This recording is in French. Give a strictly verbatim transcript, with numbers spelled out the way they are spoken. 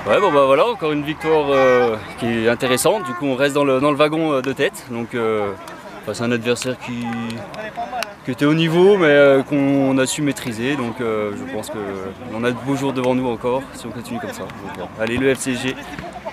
Ouais, bon bah voilà, encore une victoire euh, qui est intéressante. Du coup, on reste dans le, dans le wagon euh, de tête. Donc, euh, enfin, c'est un adversaire qui, qui était au niveau, mais euh, qu'on a su maîtriser. Donc, euh, je pense qu'on a de beaux jours devant nous encore si on continue comme ça. Donc, bon. Allez, le F C G.